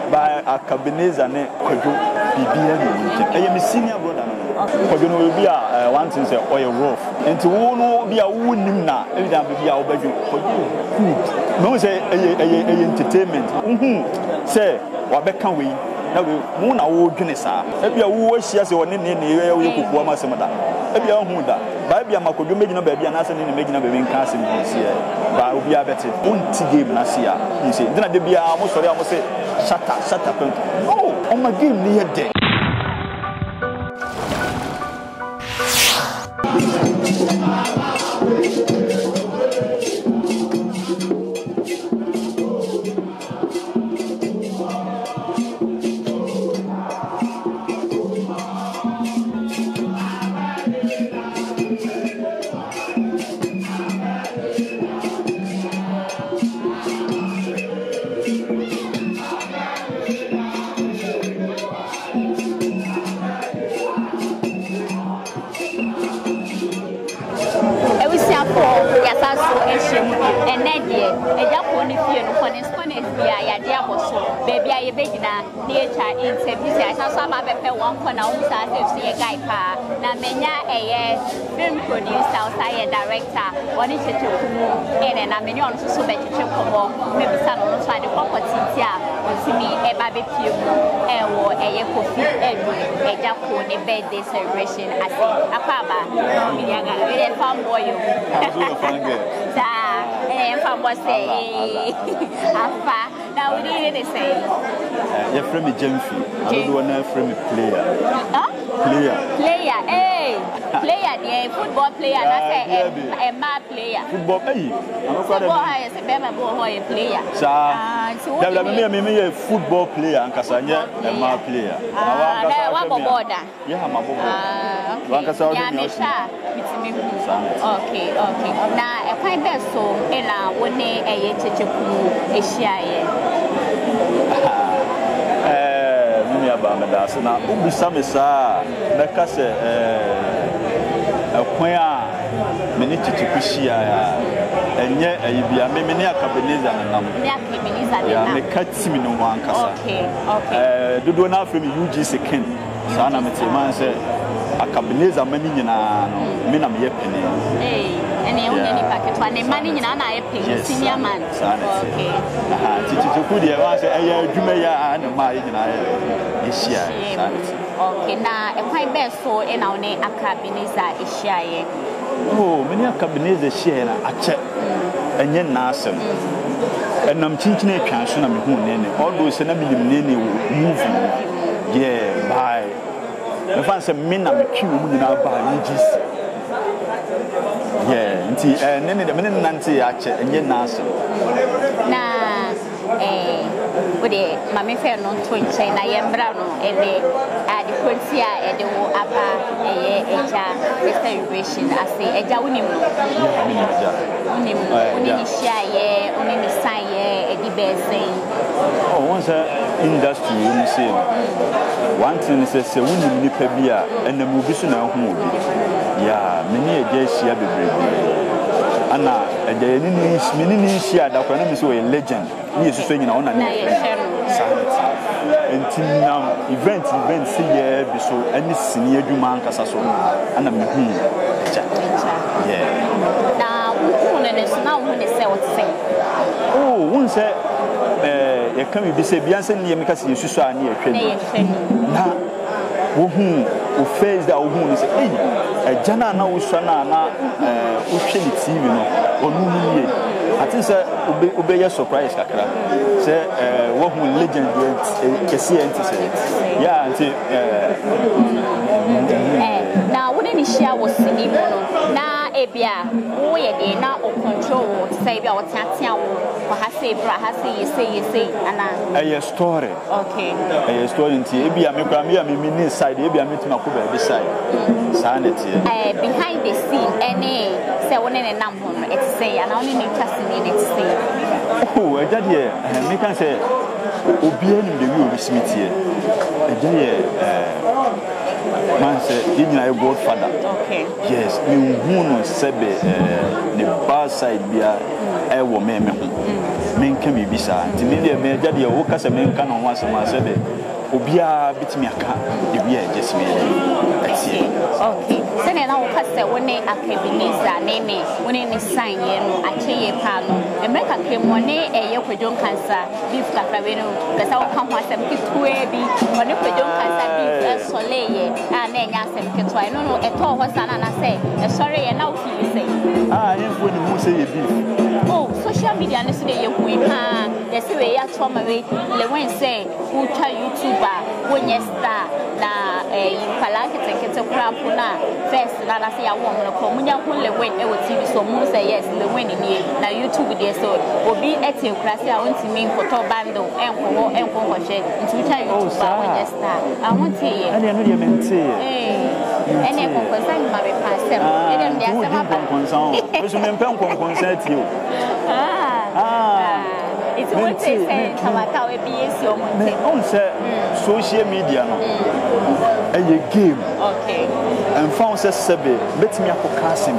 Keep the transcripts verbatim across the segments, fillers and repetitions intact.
by Akabenezer ne Kwadwo Bibia ni. I am a senior brother. Kwadwo no will be a one thing say oil rough. Nti wo no be a wo nim na e da be a wo badu. Kwadwo good. No say e entertainment. Mhm. Say wa beka we na we mu na wo dwene saa. E bia wo ahia se woni ne ne ye wo kokoa ma sem da. E bia hu da. Ba bia makodwo megina ba bia na se ne megina ba ben ka se bi sie. Ba obi abete. Unti game na sia. Nse. Dina de bia mo sori a mo se shut up, shut up. Oh, on my game near day. And then, a Japanese fear for the Spanish, I diabo, baby, I begina, nature in service. I saw some other one for now, see a guy pa. Namenya, a film producer, outside director, one is to move in and I'm on so that you check for maybe some on the property here, or see me a barbecue, or a coffee, a Japanese birthday celebration. I say, a papa, a farm boy. And from what say, Alpha, now we didn't say. You're from a Jemfi, I don't want to from a player. Player. Player, eh? Player, the football player, not a mad player. Football, eh? Football is a better boy player. So, there may be a football player and Cassania, a mad player. Ah, one more. Yeah, my boy. One Cassania. Okay, okay. Now, a fine best so, and I wouldn't a chichiku, a shire. Eh, Mimi Abamadas, now, Ubisam is a Casse, a queer minute to Kushia, and yet a be a many Akabenezer and I'm a cat Simino one Cassa. Okay, okay. Do do not from U G C Ken, Sana Metiman said. Akabenezer mani nyina no me na me yepene eh ene won ni packet one mani nyina na yepene senior man okay aha titi ku de wa say aya adwuma ya na ma nyina ya hia okay na e kwan be so e na one Akabenezer e hia ye oh me ni Akabenezer hia na ache enye na asem enam chinchine atwa so na me hu ne ne all those na me nim ne ne movie yeah bye. The fans say, "Men are making women now by U G C." Yeah, until and then the men Nancy actually and yet Nancy. Na eh, but the mammy fair non twin chain. I am brown and the at the Quincy and the upper a celebration. I say a jawunim. Unim, unim share, unim sign, a debate saying. Oh, once a industry, you see. One thing is a woman in Pebia and the movie now movie. Yeah, many a day she had a baby. Anna, a day many share that when I'm so a legend. He is saying on an until now, events, events, here, be so any senior Duman Casasso. And I'm yeah. Now, now when they say what to say. Oh, one said. You can't be say Bianca near because you saw near training. Now, who face that woman say, hey, a Jana now was Shana, Ushini T V, or Numi. I think, sir, obey your surprise, Kakra. Say, what will legend Cassie say? Yeah, now, wouldn't he share was singing? Now, Abia, oh, yeah, now, or control, say, our Tatia, or has say, has say, say, say, and a story. Okay, a story in Abia, me, I mean, inside, Abia, meeting my cover beside sanity. Behind the scene, any say one and a number, it's say, and only interested in it, say. Oh, I did here, and me can say, Obian in the view of Smith here. I did here. man say you know your godfather. Okay. Yes, me hu no sebe eh ne bar side bia e wo me me ho. Me nka me bisa. Nti me de me jade wo kasa me nka no ho asema sebe obia bitimi aka de bia jesime. Okay. Okay. Sene na wo kasa wo ne Akabenezer ne ne wo ne ne sign ye no acheye pa no. America kemo ne eye Kwadwo Nkansah beef kakra no kasa wo kan ho asem kitue bi wo ne Kwadwo Nkansah beef soleye a na enya asem kitue no no eto ho sana na say e sorry ye na wo feel say ah yefo ni mu say ye beef. Oh, social media ne so de ye hu ha ye say we ya to ma we Liwin say who try YouTuber wo nye star na eh impala ketekete kura puna first na na say ya wo mo ko munya hu Liwin e wo T V so mu say yes Liwin ni na YouTube de so obi ete kura say a wonti mi nkoto bando enko enko ko she nti try YouTuber wo nye star a wonti ye ane no de mente eh ene ko ko say ma be pasem e dem de asema ba konkonsan so me mpem konkonsan ti o ah ah it's what they say kamata we be esi o monte on say social media no e ye game okay and found say sebe betimi akoka asem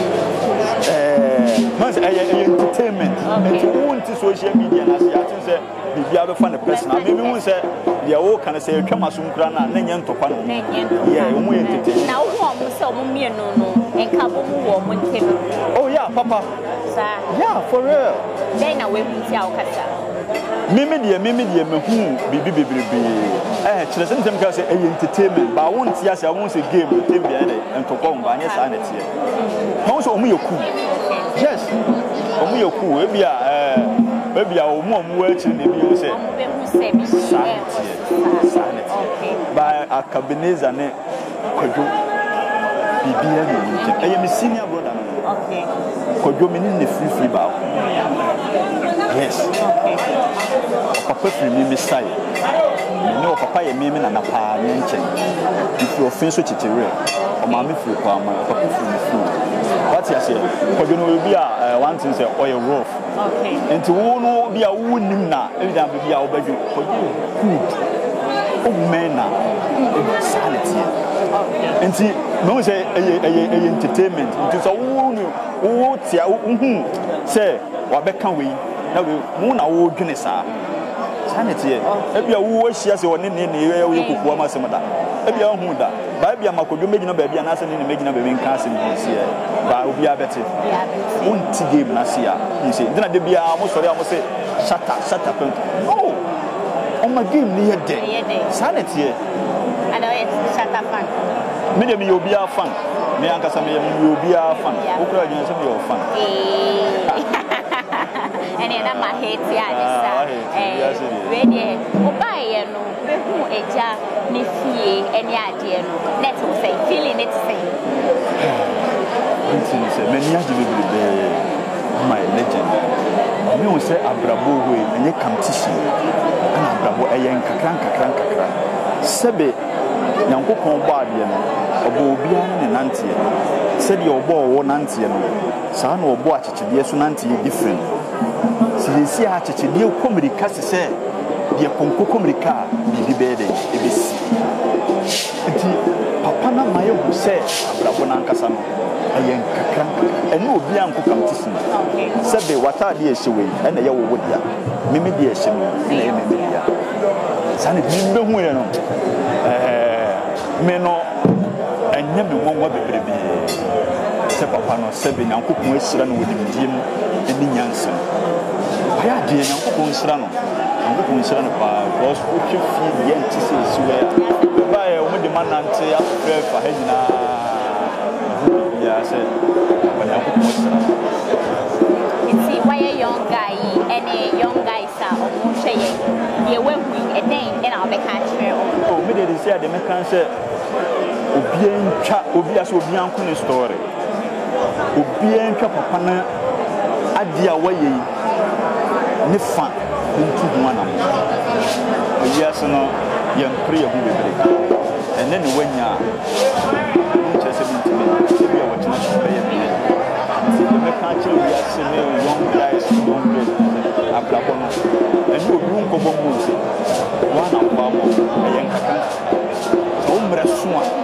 eh man say e entertainment and won to social media na say atin say bibia be fa na personal me me won say dia wo kan say twama so nkura na na nya ntokwa no na nya ntokwa yeah wo entertainment na wo mo say mo mie no no enka bo mu wo mo ntem oh yeah papa sa yeah for real then na we hu ti awkasa mimi dia mimi dia me hu bibi bebrebe eh kire se ntem ka say eh entertainment ba won ti ase won say game tem bia dey ntokwa wo ba nya sa na tie ho so omu yoku yes omu yoku e bia eh e bia omu omu wa chi ne bi o say be hu say bi okay ba Akabenezer ne Kwadwo bibia ne nche eh me senior brother okay Kwadwo me ni free free ba yes okay papa free me me sai no papa ye me me na na pa ne nche if you offense so chichire o ma me free kwa ma papa free me free what you say Kwadwo no be a one thing say oil rough okay enti wo no be a wo nim na e da be a wo badwo Kwadwo good o mena sanity enti no say e entertainment enti so wo no wo tia wo hu say wa beka we na we mu na wo dwene sa sanity e bia wo ahia se woni ne ne ye wo kukuwa ma semda e bia hu da ba bia makodwo megina ba bia na se ne ne megina ba ben ka se ne se ba obi abete unti game na se ya ni se dina de bia mo sori a mo se shata shata pen no on my game ni ye de sanity and I shata fan me de me obi a fan me ankasa me obi a fan okura gyan se me o fan ene na ma hate ya disa eh we de obaye no be hu eja ne fie ene ade no let us say feeling it say until say me nya de be my legend me o say abrabo we enye competition ana abrabo eyen kakran kakran kakran sebe nyankopon bo ade no obo obi an ne nante se de obo wo nante no saa na obo achechede so nante different si ha chechede komirika se de ponko komirika bibi bede ebesi enti papa na maye hu se abrabo na nkasa no ayen kakran ene obi an ko competition sebe wata de ehyewe ene ye wo wodia mimi de ehyewe ene ye mimi dia sane bimbe hu ye no eh me no enye me wonwa bebrebe se papa no sebe nyankopon asira no wodi diem eni nyansa aya de nyankopon asira no nyankopon asira no pa because o twe fi ye nti se siwe ba ye o de manante afre fa hagina ya se ba nyankopon asira it's why a young guy any young guys are o mo hweye ye wehu eden na obeka kire o me de say de me kan say obi entwa obi aso obi anko ne story obi entwa papa na ade a waye ne fa ntu ho anam obi aso no ye mpre ye hu bebre ene ne wanya nche se bi ntime bi a wachina so be ye bi me kan kire obi aso ne young guys young girls ablabo no ene obi unko bo mu se wana kwa mo ye nkaka so mra so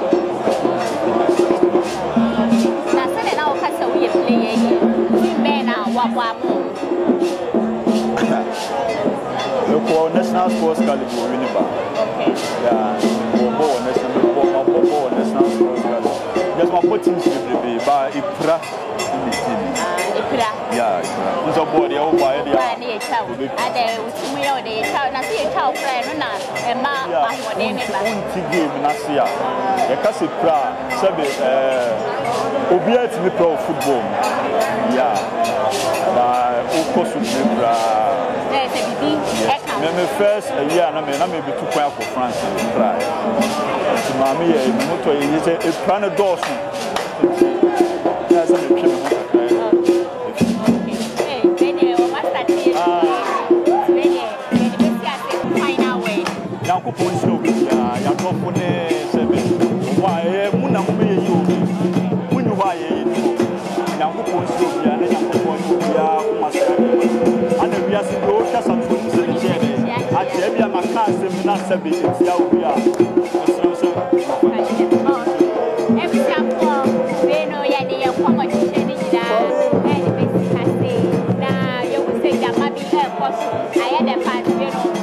sports college will win it back. Okay. Yeah, we'll go on national, we'll go on national sports college. Just my put teams to be by Ipra in the team. Ipra. Yeah, Ipra. It's a body over by the other. And then we know the child, I see a child friend, and ma, I want to name it. Game Nasia. The Casipra, Sabi, Obia to me pro football. Yeah. Of course, we there's a big my first year, and I may be too quiet for France and try. To Mammy, a motor is a plan of doors. Yes, I'm I had a